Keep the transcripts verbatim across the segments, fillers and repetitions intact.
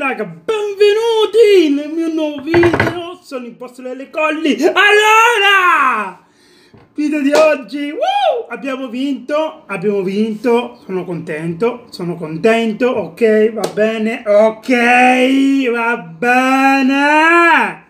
raga, benvenuti nel mio nuovo video. Sono Impostore delle Colli. Allora, video di oggi, woo! abbiamo vinto, abbiamo vinto, sono contento, sono contento, ok, va bene, ok, va bene.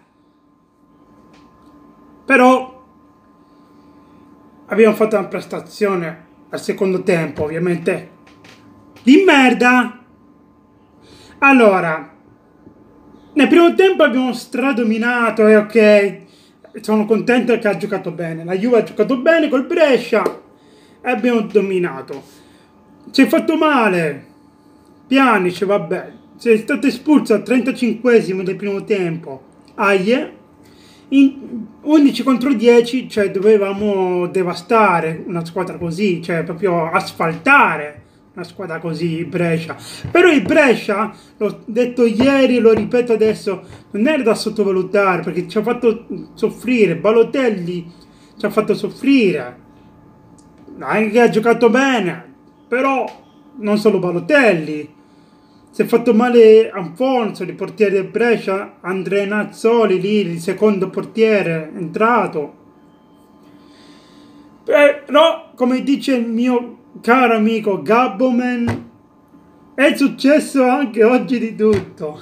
Però abbiamo fatto una prestazione al secondo tempo, ovviamente, di merda. Allora, nel primo tempo abbiamo stradominato e ok, sono contento che ha giocato bene. La Juve ha giocato bene col Brescia e abbiamo dominato. Ci è fatto male Pjanic, vabbè, sei stato espulso al trentacinquesimo del primo tempo. Aie, in undici contro dieci, cioè dovevamo devastare una squadra così, cioè proprio asfaltare una squadra così, il Brescia. Però il Brescia, l'ho detto ieri, lo ripeto adesso, non era da sottovalutare, perché ci ha fatto soffrire. Balotelli ci ha fatto soffrire, anche ha giocato bene, però non solo Balotelli. Si è fatto male Anfonso, il portiere del Brescia, Andrea Nazzoli lì, il secondo portiere entrato. Però, come dice il mio caro amico Gabboman, è successo anche oggi di tutto.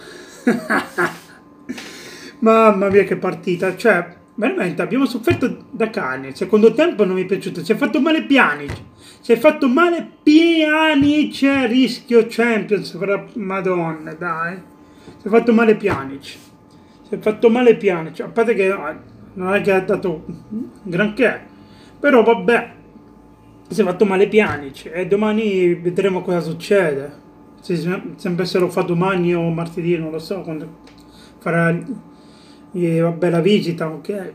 Mamma mia che partita, cioè veramente abbiamo sofferto da cane. Il secondo tempo non mi è piaciuto, si è fatto male Pjanic, si è fatto male Pjanic, rischio Champions, madonna dai, si è fatto male Pjanic, si è fatto male Pjanic, a parte che non è che ha dato granché, però vabbè, si è fatto male Pjanic e domani vedremo cosa succede. Se sempre se lo fa domani o martedì, non lo so, quando farà eh, vabbè, la visita, ok.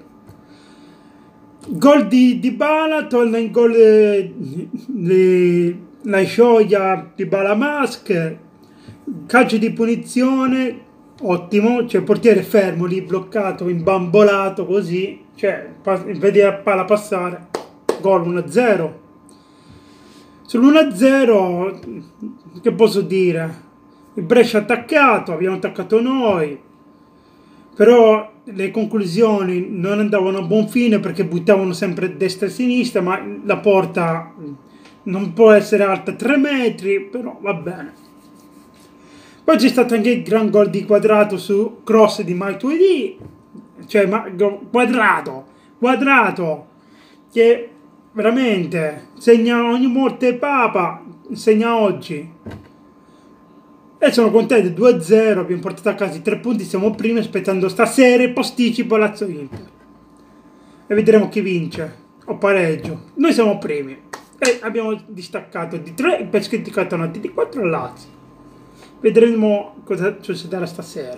Gol di Dybala, torna in gol eh, le, la gioia di Dybala Mask, calcio di punizione, ottimo, cioè il portiere fermo lì, bloccato, imbambolato così, cioè vedi la palla passare, gol uno a zero. Sull'uno a zero, che posso dire? Il Brescia ha attaccato, abbiamo attaccato noi, però le conclusioni non andavano a buon fine perché buttavano sempre destra e sinistra, ma la porta non può essere alta tre metri, però va bene. Poi c'è stato anche il gran gol di Quadrato su cross di Matuidi, cioè ma, Quadrato, Quadrato, che veramente segna ogni morte papa, segna oggi. E sono contento, due a zero, abbiamo portato a casa i tre punti, siamo primi, aspettando stasera il posticipo Lazio Inter. E vedremo chi vince, o pareggio. Noi siamo primi e abbiamo distaccato di tre per scaricato di quattro a Lazio. Vedremo cosa succederà stasera.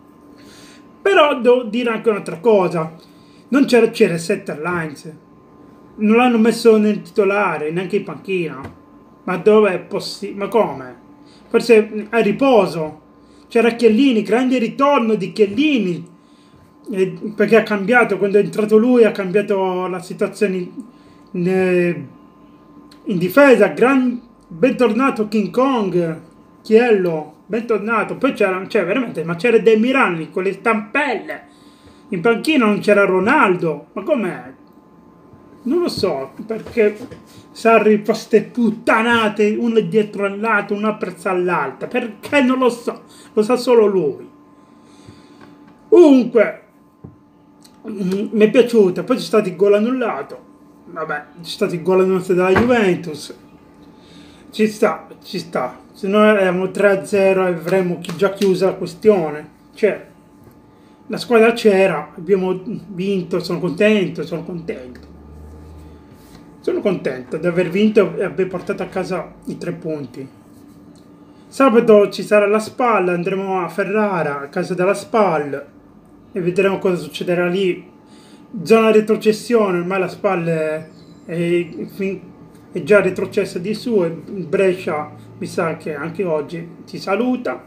Però devo dire anche un'altra cosa, non c'era c'era Setter Lines. Non l'hanno messo nel titolare, neanche in panchina. Ma dove è possibile? Ma come? Forse a riposo. C'era Chiellini, grande ritorno di Chiellini. Eh, perché ha cambiato, quando è entrato lui ha cambiato la situazione in, in, in difesa. Gran, bentornato King Kong, Chiello, bentornato. Poi c'era, cioè veramente, ma c'era De Mirani con le stampelle. In panchina non c'era Ronaldo. Ma com'è? Non lo so, perché Sarri fa ste puttanate una dietro all'altra, una prezza all'altra, perché non lo so, lo sa solo lui. Comunque, mi è piaciuta, poi c'è stato il gol annullato, vabbè, c'è stato il gol annullato della Juventus, ci sta, ci sta, se no eravamo tre a zero e avremmo già chiusa la questione, cioè, la squadra c'era, abbiamo vinto, sono contento, sono contento. Sono contento di aver vinto e aver portato a casa i tre punti. Sabato ci sarà la SPAL, andremo a Ferrara, a casa della SPAL, e vedremo cosa succederà lì. Zona retrocessione, ormai la SPAL è, è, è già retrocessa di su, e Brescia mi sa che anche oggi ci saluta.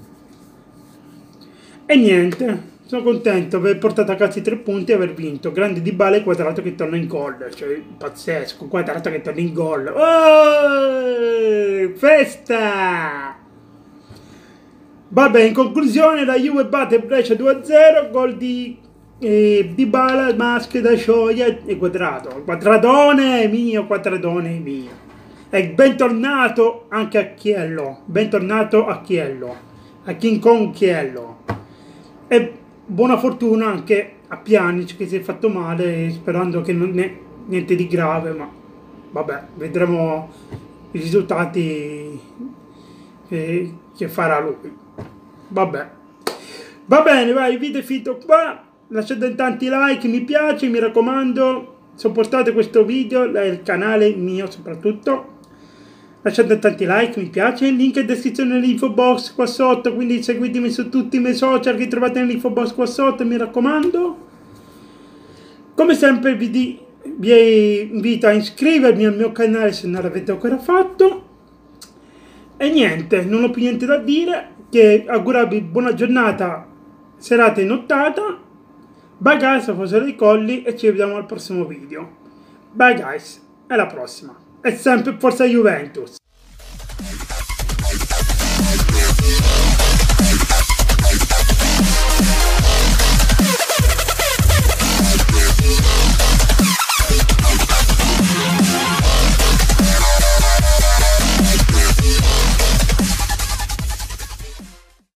E niente. Sono contento di aver portato a casa i tre punti e aver vinto. Grande Dybala e Quadrato che torna in gol. Cioè, pazzesco. Quadrato che torna in gol. Oh, festa! Vabbè, in conclusione la Juve batte Brescia due a zero, gol di eh, Dybala, Maschera, Scioia e Quadrato. Quadratone mio, quadratone mio. E bentornato anche a Chiello, bentornato a Chiello, a King Kong Chiello. E buona fortuna anche a Pjanic che si è fatto male, sperando che non è niente di grave, ma vabbè, vedremo i risultati che, che farà lui. Vabbè, va bene, vai, il video è finito qua. Lasciate tanti like, mi piace, mi raccomando, supportate questo video, il canale mio soprattutto. Lasciate tanti like, mi piace, il link in descrizione nell'info box qua sotto, quindi seguitemi su tutti i miei social che trovate nell'info box qua sotto, mi raccomando. Come sempre vi, di, vi invito a iscrivermi al mio canale se non l'avete ancora fatto. E niente, non ho più niente da dire, che augurarvi buona giornata, serata e nottata. Bye guys, a Fossero dei Colli e ci vediamo al prossimo video. Bye guys, alla prossima. E sempre forza Juventus!